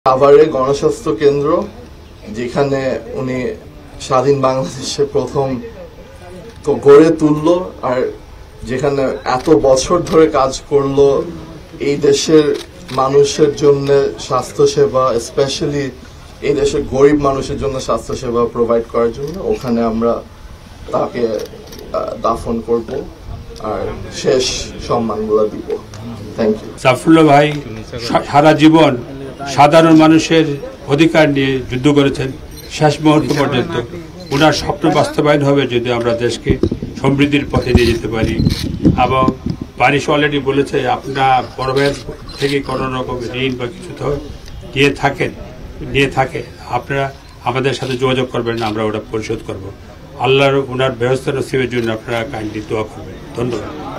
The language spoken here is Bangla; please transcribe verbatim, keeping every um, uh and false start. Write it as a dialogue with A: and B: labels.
A: সাভারে গণস্বাস্থ্য কেন্দ্র, যেখানে উনি স্বাধীন বাংলাদেশে প্রথম তো গড়ে তুললো, আর যেখানে এত বছর ধরে কাজ করলো এই দেশের মানুষের জন্য স্বাস্থ্যসেবা, স্পেশালি এই দেশের গরিব মানুষের জন্য স্বাস্থ্যসেবা প্রোভাইড করার জন্য। ওখানে আমরা তাকে দাফন করব আর শেষ সম্মানগুলো দিব। Thank you.
B: জাফরুল্লাহ ভাই সারা জীবন সাধারণ মানুষের অধিকার নিয়ে যুদ্ধ করেছেন শেষ মুহূর্ত পর্যন্ত। ওনার স্বপ্ন বাস্তবায়ন হবে যদি আমরা দেশকে সমৃদ্ধির পথে নিয়ে যেতে পারি। এবং বারিশ অলরেডি বলেছে, আপনার বড় ভাইয়ের থেকে কোনো রকম ঋণ বা কিছু তো নিয়ে থাকেন নিয়ে থাকে আপনারা আমাদের সাথে যোগাযোগ করবেন, আমরা ওটা পরিশোধ করব। আল্লাহর ওনার ব্যবস্থা নসিবের জন্য আপনারা কাইন্ডলি দোয়া করবেন। ধন্যবাদ।